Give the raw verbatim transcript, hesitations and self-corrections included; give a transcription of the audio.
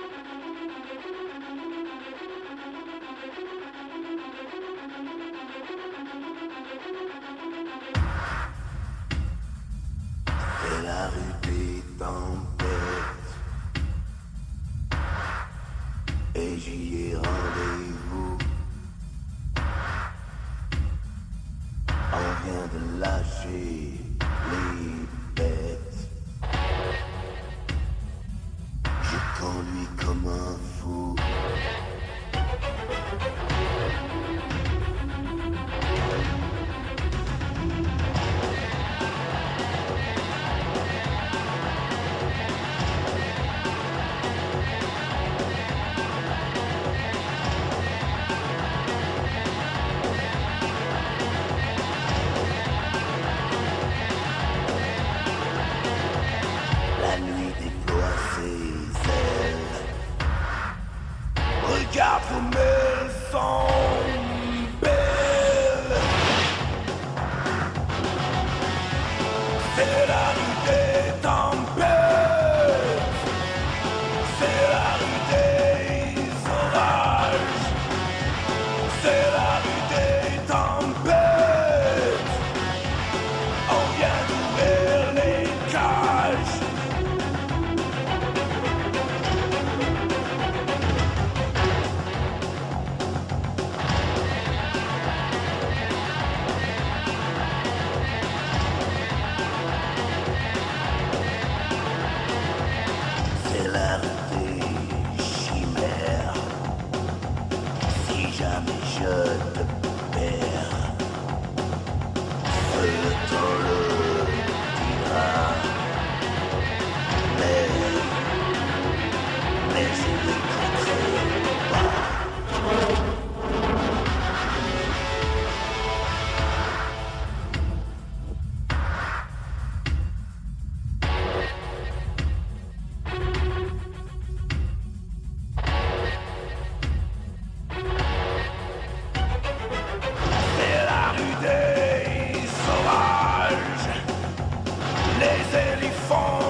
C'est la rue des tempêtes et j'y ai rendez-vous. On vient de lâcher les bêtes. Je conduis comme un fou. La nuit déploie ses ailes. Regarde comme elles sont belles. C'est la rue des tempêtes. C'est la rue des orages. C'est la rue des tempêtes. On vient d'ouvrir les cages. C'est la rue des chimères. Si jamais je te perds, le temps le dira. Mais, mais je n'écouterai pas. C'est la rue des sauvages. Les éléphants